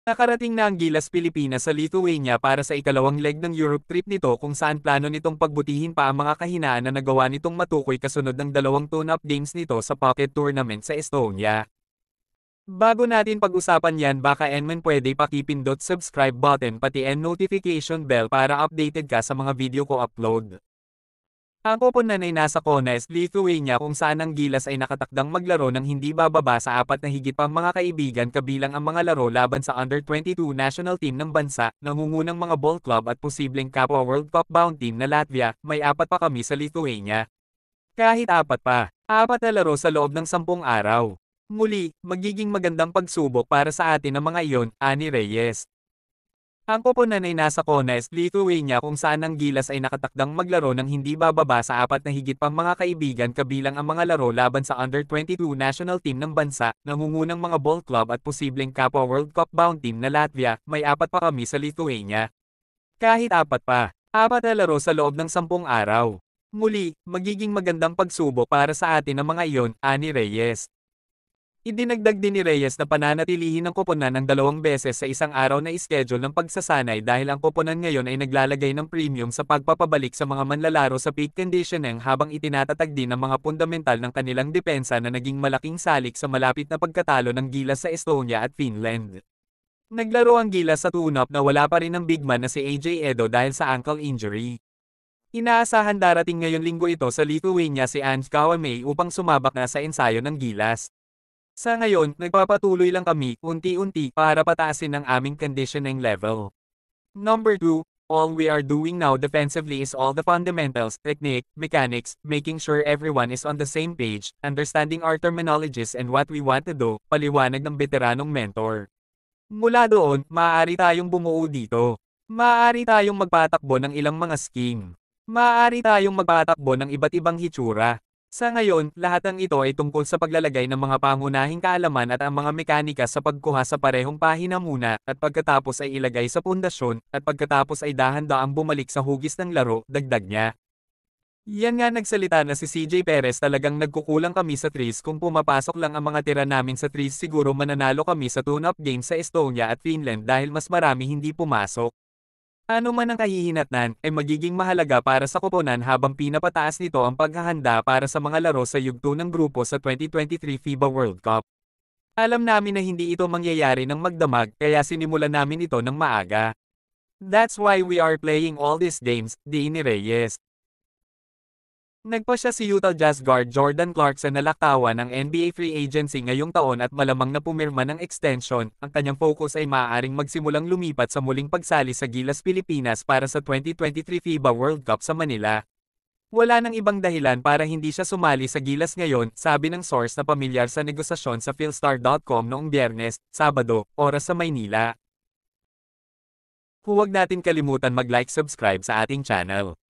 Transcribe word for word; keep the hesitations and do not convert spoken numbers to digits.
Nakarating na ang Gilas Pilipinas sa Lithuania para sa ikalawang leg ng Europe trip nito kung saan plano nitong pagbutihin pa ang mga kahinaan na nagawa nitong matukoy kasunod ng dalawang tune-up games nito sa Pocket Tournament sa Estonia. Bago natin pag-usapan yan baka enman pwede pakipindot subscribe button pati and notification bell para updated ka sa mga video ko upload. Ang koponan ay nasa Kaunas, Lithuania kung saan ang Gilas ay nakatakdang maglaro ng hindi bababa sa apat na higit pang mga kaibigan kabilang ang mga laro laban sa under twenty-two national team ng bansa, nangungunang mga ball club at posibleng kapwa World Cup bound team na Latvia, may apat pa kami sa Lithuania. Kahit apat pa, apat na laro sa loob ng sampung araw. Muli, magiging magandang pagsubok para sa atin ang mga iyon, ani Reyes. Ang koponan ay nasa Kaunas, Lithuania kung saan ang Gilas ay nakatakdang maglaro ng hindi bababa sa apat na higit pang mga kaibigan kabilang ang mga laro laban sa under twenty-two national team ng bansa, nangungunang mga ball club at posibleng kapwa World Cup bound team na Latvia, may apat pa kami sa Lithuania. Kahit apat pa, apat na laro sa loob ng sampung araw. Muli, magiging magandang pagsubok para sa atin ang mga iyon, ani Reyes. Idinagdag din ni Reyes na pananatilihin ng koponan ng dalawang beses sa isang araw na ischedule ng pagsasanay dahil ang koponan ngayon ay naglalagay ng premium sa pagpapabalik sa mga manlalaro sa peak conditioning habang itinatatag din ang mga fundamental ng kanilang depensa na naging malaking salik sa malapit na pagkatalo ng Gilas sa Estonia at Finland. Naglaro ang Gilas sa tune-up na wala pa rin ang big man na si A J Edo dahil sa ankle injury. Inaasahan darating ngayon linggo ito sa Lithuania si Ange Kawamay upang sumabak na sa ensayo ng Gilas. Sa ngayon, nagpapatuloy lang kami, unti-unti, para pataasin ang aming conditioning level. Number two, all we are doing now defensively is all the fundamentals, technique, mechanics, making sure everyone is on the same page, understanding our terminologies and what we want to do, paliwanag ng veteranong mentor. Mula doon, maaari tayong bumuo dito. Maaari tayong magpatakbo ng ilang mga scheme. Maaari tayong magpatakbo ng iba't ibang hitsura. Sa ngayon, lahat ng ito ay tungkol sa paglalagay ng mga pangunahing kaalaman at ang mga mekanika sa pagkuha sa parehong pahina muna, at pagkatapos ay ilagay sa pundasyon, at pagkatapos ay dahan-daang bumalik sa hugis ng laro, dagdag niya. Yan nga nagsalita na si C J Perez talagang nagkukulang kami sa threes kung pumapasok lang ang mga tira namin sa threes siguro mananalo kami sa tune-up game sa Estonia at Finland dahil mas marami hindi pumasok. Ano man ang kahihinatnan, ay magiging mahalaga para sa koponan habang pinapataas nito ang paghahanda para sa mga laro sa yugto ng grupo sa twenty twenty-three FIBA World Cup. Alam namin na hindi ito mangyayari ng magdamag kaya sinimulan namin ito ng maaga. That's why we are playing all these games, di ni Reyes. Nagpa siya si Utah Jazz guard Jordan Clarkson na laktawan ng N B A free agency ngayong taon at malamang na pumirma ng extension, ang kanyang focus ay maaaring magsimulang lumipat sa muling pagsali sa Gilas Pilipinas para sa twenty twenty-three FIBA World Cup sa Manila. Wala nang ibang dahilan para hindi siya sumali sa Gilas ngayon, sabi ng source na pamilyar sa negosasyon sa Philstar dot com noong Biyernes, Sabado, oras sa Maynila. Huwag natin kalimutan mag-like subscribe sa ating channel.